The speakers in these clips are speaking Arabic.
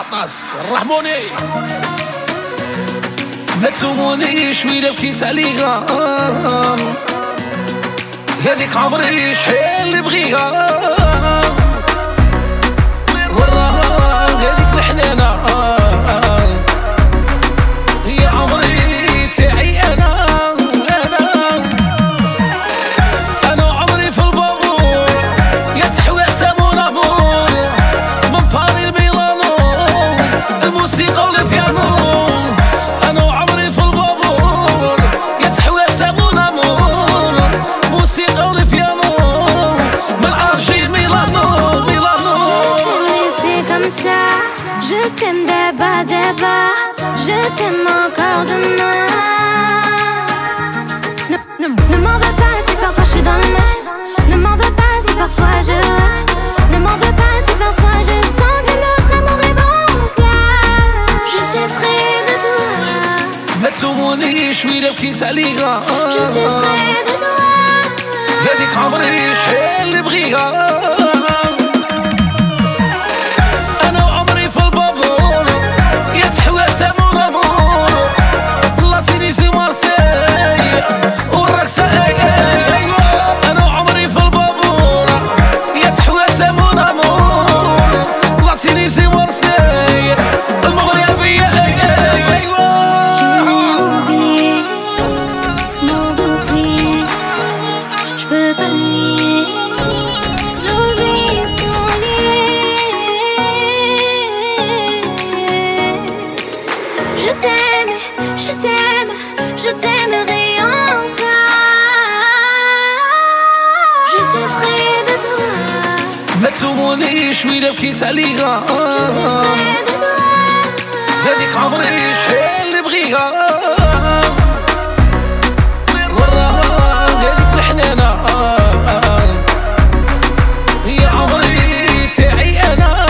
ناس رحموني ما تلومونيش ويلا بكيس عليها هذيك عمري شحال اللي بغيها وراها هذيك الحنانة هي عمري تاعي أنا عمري في البابور يا تحواسة مون أمور من باري لميلانو الموسيقى والبيانو أنا عمري في البابور يا تحواسة مون أمور موسيقى والبيانو من أرجيل ميلانو Je t'aime d'abord, je t'aime encore demain. Ne m'en veux pas si parfois je suis dans le mal. Ne m'en veux pas si parfois je rate. Ne m'en veux pas si parfois je sens que notre amour est bancal. Je suis près de toi. ما تلومونيش ويلا بكيس عليها Je suis près de toi. هذيك عمري شحال اللي بغيها Je t'aimerai encore. Je suis près de toi. ما تلومونيش ويلا بكيس عليها Je suis près de toi. هذيك عمري شحال اللي بغيها وراها هذيك الحنانة هي عمري تاعي أنا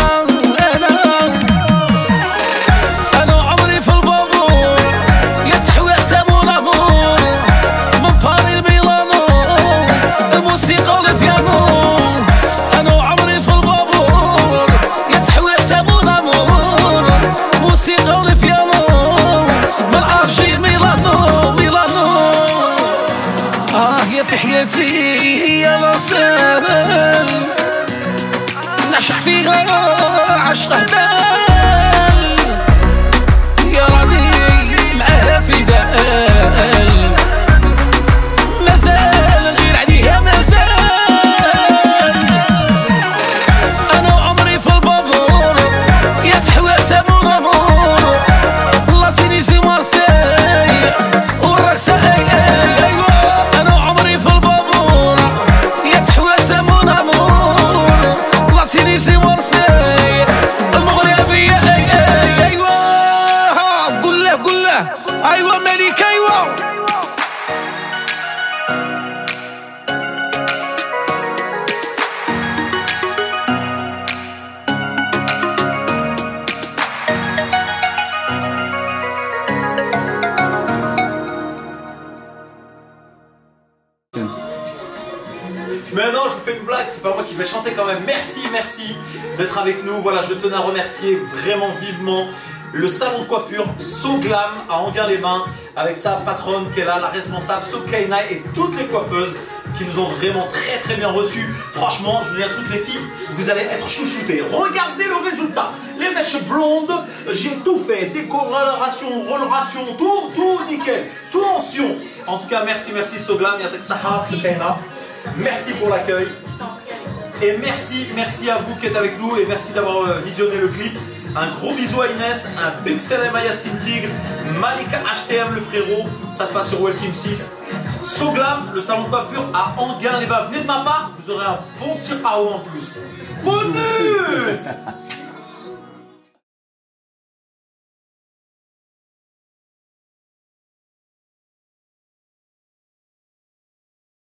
عمري في البابور يا تحواسة مون أمور من باري لميلانو الموسيقى والبيانو أنا عمري في البابور يا تحواسة مون أمور موسيقى والبيانو من أرجيل ميلانو يا في حياتي هي لا سهل نعشق فيها عشق هبال يا راني معاها في بال مازال غير عليها مازال أنا عمري في البابور يا تحواسة مون أمور لاتيني زي مارسيل والرقصة أيوة أنا عمري في البابور يا تحواسة مون أمور لاتيني زي مارسيل المغربية أيوة قول له أيوة ملك أيوة Mais non, je vous fais une blague, c'est pas moi qui vais chanter quand même. Merci d'être avec nous. Voilà, je tenais à remercier vraiment vivement le salon de coiffure So Glam à Enghien-les-Bains avec sa patronne qui est là, la responsable Sokaina et toutes les coiffeuses qui nous ont vraiment très bien reçus. Franchement, je veux dire, toutes les filles, vous allez être chouchoutées. Regardez le résultat. Les mèches blondes, j'ai tout fait. Décoloration, roloration, tout nickel. Tout en sion. En tout cas, merci So Glam, Yatek Sahar, Sokaina. Merci pour l'accueil. Et merci à vous qui êtes avec nous et merci d'avoir visionné le clip. Un gros bisou à Inès, un big salam à Yassine Tigre, Malika HTM le frérot, ça se passe sur Welcome 6. So Glam, le salon de coiffure à Enghien-les-Bains. Venez de ma part, vous aurez un bon petit AO en plus. Bonus.